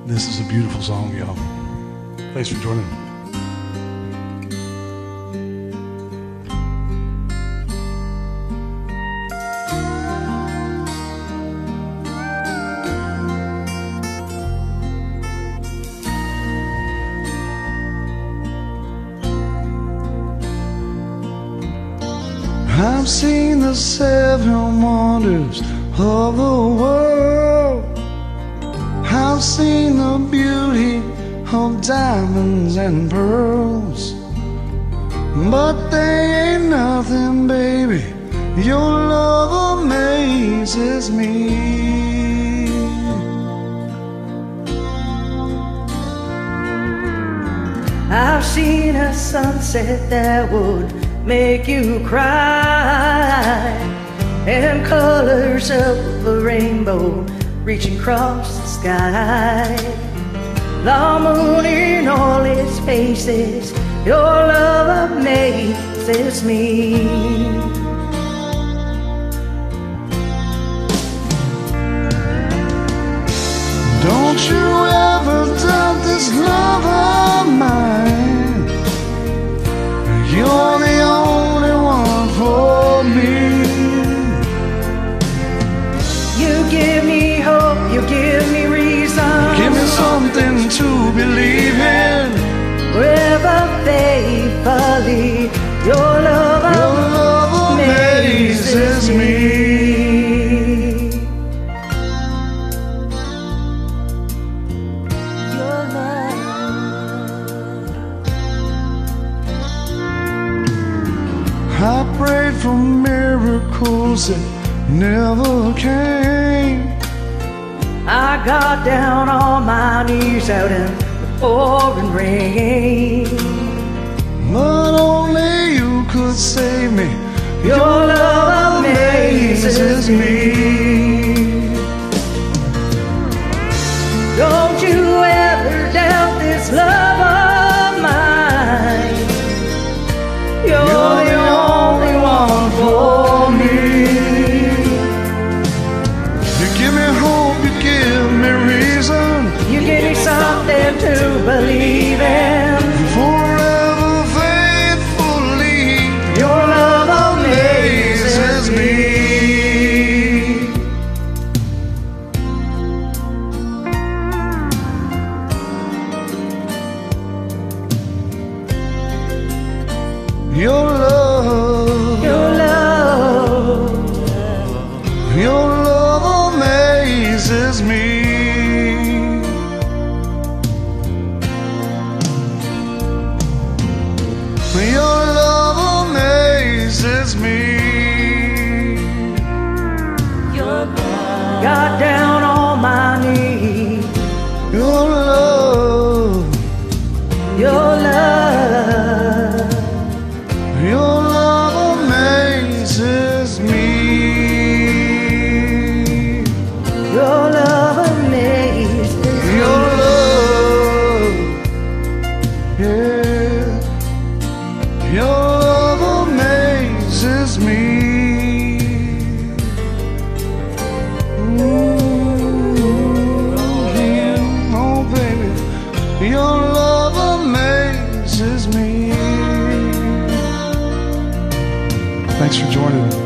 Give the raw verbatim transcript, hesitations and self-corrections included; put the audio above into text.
This is a beautiful song, y'all. Thanks for joining me. I've seen the seven wonders of the world. I've seen the beauty of diamonds and pearls, but they ain't nothing, baby. Your love amazes me. I've seen a sunset that would make you cry, and colors of a rainbow reaching across the sky. The moon in all its faces, your love amazes me. Don't you ever doubt this love of mine. You're the only one for me. You give me hope, you give me reason, Give me something to believe in. forever faithfully, your love, Your love amazes me. Your love. I prayed for miracles that never came. I got down on my knees out in the pouring rain. But only you could save me. Your love amazes me. Don't you ever doubt this love of mine. You're, You're the the only one for me. You give me hope, you give me reason. You give me something to believe in. Forever faithfully, Your love amazes me. your love, Your love, your love amazes me. Your love amazes me. got down on my knees. Your love, Your love, your love amazes me. your love amazes me. Your love, yeah, your love amazes me. Your love amazes me. Thanks for joining me.